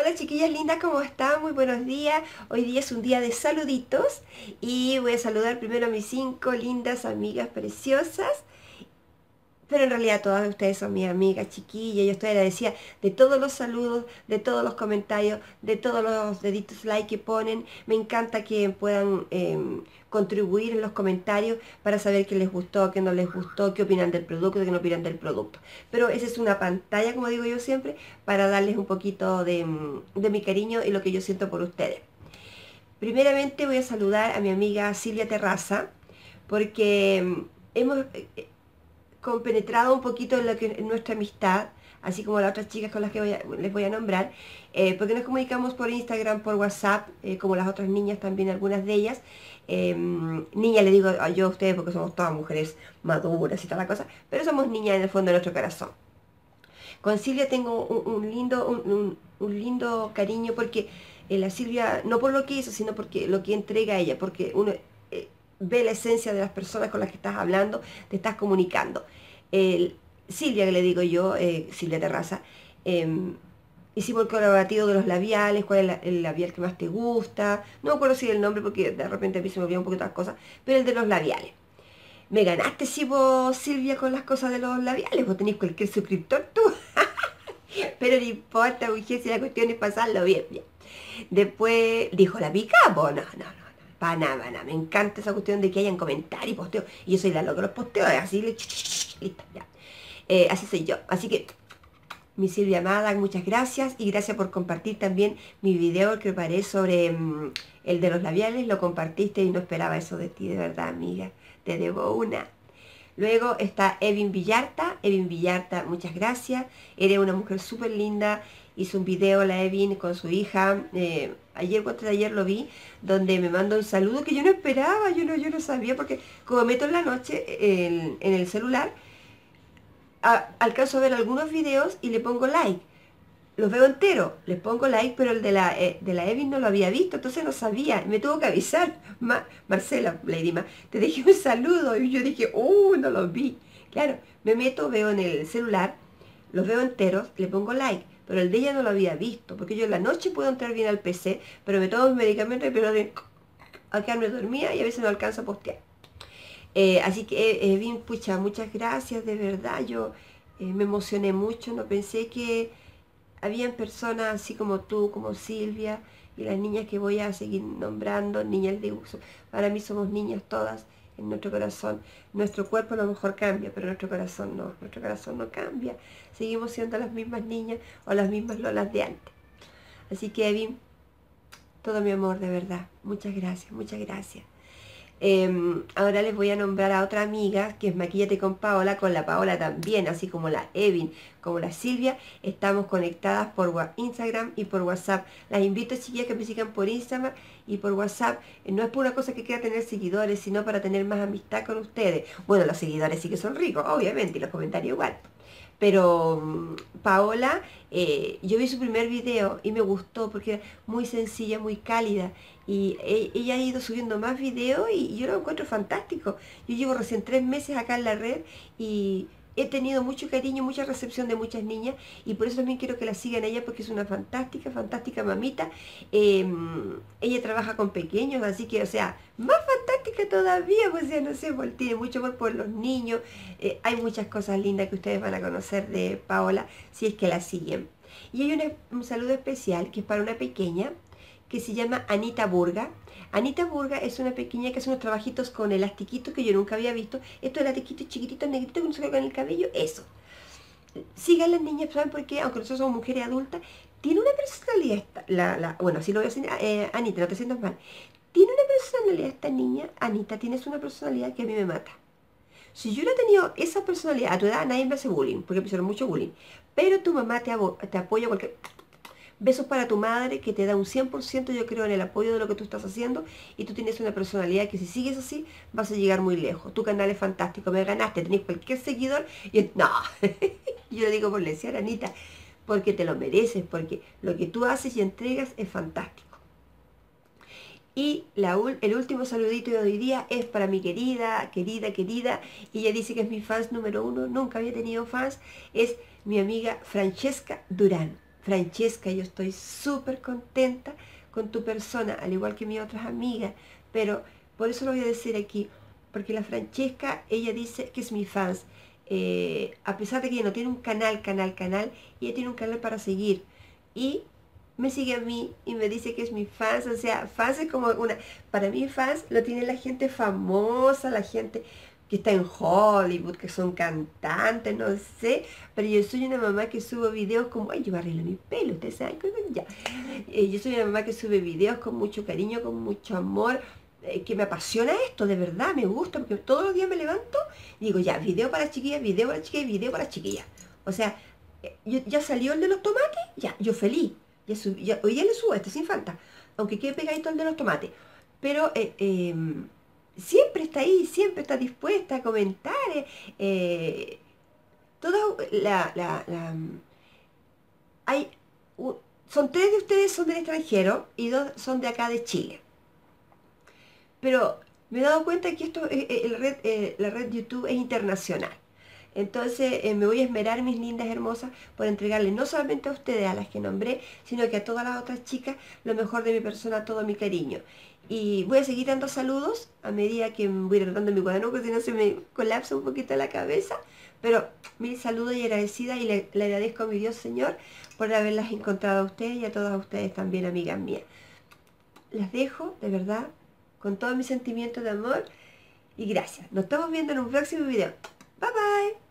Hola chiquillas lindas, ¿cómo están? Muy buenos días. Hoy día es un día de saluditos y voy a saludar primero a mis 5 lindas amigas preciosas, pero en realidad todas ustedes son mis amigas chiquillas. Yo estoy agradecida de todos los saludos, de todos los comentarios, de todos los deditos like que ponen. Me encanta que puedan contribuir en los comentarios para saber qué les gustó, qué no les gustó, qué opinan del producto, qué no opinan del producto. Pero esa es una pantalla, como digo yo siempre, para darles un poquito de mi cariño y lo que yo siento por ustedes. Primeramente voy a saludar a mi amiga Silvia Terraza, porque hemos compenetrado un poquito en lo que en nuestra amistad, así como las otras chicas con las que les voy a nombrar, porque nos comunicamos por Instagram, por WhatsApp, como las otras niñas también, algunas de ellas. Niña le digo yo a ustedes porque somos todas mujeres maduras y toda la cosa, pero somos niñas en el fondo de nuestro corazón. Con Silvia tengo un lindo cariño porque la Silvia, no por lo que hizo, sino porque lo que entrega a ella, porque uno ve la esencia de las personas con las que estás hablando, te estás comunicando. Silvia, que le digo yo, Silvia Terraza, hicimos el colaborativo de los labiales, cuál es el labial que más te gusta, no me acuerdo si el nombre porque de repente a mí se me olvidan un poquito las cosas, pero el de los labiales. Me ganaste, si vos, Silvia, con las cosas de los labiales, vos tenés cualquier suscriptor tú. Pero no importa, mujer, si la cuestión es pasarlo bien, bien. Después dijo la pica, pues no, para nada, me encanta esa cuestión de que hayan comentarios y posteos. Y yo soy la loca de los posteos, así, listo, ya. Así soy yo. Así que, mi Silvia amada, muchas gracias. Y gracias por compartir también mi video que preparé sobre el de los labiales. Lo compartiste y no esperaba eso de ti, de verdad, amiga. Te debo una. Luego está Evin Villarta. Evin Villarta, muchas gracias. Eres una mujer súper linda. Hizo un video la Evin con su hija. Ayer o antes de ayer lo vi, donde me manda un saludo que yo no esperaba. Yo no sabía, porque como meto en la noche en el celular, alcanzo a ver algunos videos y le pongo like. Los veo enteros, les pongo like, pero el de la Evin no lo había visto, entonces no sabía, me tuvo que avisar. Marcela, Lady Ma, te dejé un saludo, y yo dije, no lo vi. Claro, me meto, veo en el celular, los veo enteros, le pongo like, pero el de ella no lo había visto, porque yo en la noche puedo entrar bien al PC, pero me tomo mis medicamentos y pero a quedarme dormida y a veces no alcanzo a postear. Así que, Evin, pucha, muchas gracias, de verdad, yo me emocioné mucho, no pensé que habían personas así como tú, como Silvia, y las niñas que voy a seguir nombrando, niñas de uso. Para mí somos niñas todas en nuestro corazón. Nuestro cuerpo a lo mejor cambia, pero nuestro corazón no. Nuestro corazón no cambia. Seguimos siendo las mismas niñas o las mismas Lolas de antes. Así que, Evin, todo mi amor, de verdad. Muchas gracias, muchas gracias. Ahora les voy a nombrar a otra amiga que es Maquillate con Paola. Con la Paola también, así como la Evin, como la Silvia, estamos conectadas por Instagram y por WhatsApp. Las invito, chiquillas, que me sigan por Instagram y por WhatsApp. No es por una cosa que quiera tener seguidores, sino para tener más amistad con ustedes. Bueno, los seguidores sí que son ricos, obviamente, y los comentarios igual. Pero Paola, yo vi su primer video y me gustó porque era muy sencilla, muy cálida. Y ella ha ido subiendo más videos y yo lo encuentro fantástico. Yo llevo recién 3 meses acá en la red y he tenido mucho cariño, mucha recepción de muchas niñas, y por eso también quiero que la sigan a ella, porque es una fantástica, fantástica mamita. Ella trabaja con pequeños, así que, o sea, más fantástica todavía, pues ya no sé, pues, tiene mucho amor por los niños. Hay muchas cosas lindas que ustedes van a conocer de Paola si es que la siguen. Y hay un saludo especial que es para una pequeña que se llama Anita Burga. Anita Burga es una pequeña que hace unos trabajitos con elastiquitos que yo nunca había visto. Estos elastiquitos chiquititos, negritos, que no se colocan en el cabello, eso. Sigan las niñas, ¿saben por qué? Aunque nosotros somos mujeres adultas, tiene una personalidad, bueno, así lo voy a decir, Anita, no te sientas mal. Tiene una personalidad esta niña, Anita, tienes una personalidad que a mí me mata. Si yo no he tenido esa personalidad, a tu edad nadie me hace bullying, porque me hicieron mucho bullying. Pero tu mamá te apoya cualquier... Besos para tu madre, que te da un 100%, yo creo, en el apoyo de lo que tú estás haciendo, y tú tienes una personalidad que si sigues así vas a llegar muy lejos. Tu canal es fantástico, me ganaste, tenés cualquier seguidor y no, yo lo digo por lesear, Anita, porque te lo mereces, porque lo que tú haces y entregas es fantástico. Y el último saludito de hoy día es para mi querida, y ella dice que es mi fans número 1, nunca había tenido fans, es mi amiga Francesca Durán. Francesca, yo estoy súper contenta con tu persona, al igual que mis otras amigas, pero por eso lo voy a decir aquí, porque la Francesca, ella dice que es mi fans, a pesar de que ella no tiene un canal, ella tiene un canal para seguir, y me sigue a mí y me dice que es mi fans, o sea, fans es como una, para mí fans lo tiene la gente famosa, la gente que está en Hollywood, que son cantantes, no sé, pero yo soy una mamá que subo videos como, ay, yo me arreglo mi pelo, ustedes saben que ya. Yo soy una mamá que sube videos con mucho cariño, con mucho amor, que me apasiona esto, de verdad, me gusta, porque todos los días me levanto y digo, ya, video para chiquillas, video para chiquillas, video para chiquillas. O sea, ya salió el de los tomates, ya, yo feliz. Hoy ya le subo este sin falta, aunque quede pegadito el de los tomates. Pero siempre está ahí, siempre está dispuesta a comentar. Toda hay, u- son tres de ustedes son del extranjero y dos son de acá de Chile. Pero me he dado cuenta que la red YouTube es internacional. Entonces me voy a esmerar, mis lindas hermosas, por entregarle no solamente a ustedes, a las que nombré, sino que a todas las otras chicas, lo mejor de mi persona, todo mi cariño. Y voy a seguir dando saludos a medida que voy tratando mi cuaderno, porque si no se me colapsa un poquito la cabeza. Pero mil saludos y agradecida, y le agradezco a mi Dios Señor por haberlas encontrado a ustedes y a todas ustedes también, amigas mías. Las dejo, de verdad, con todo mi sentimiento de amor y gracias. Nos estamos viendo en un próximo video. Bye bye.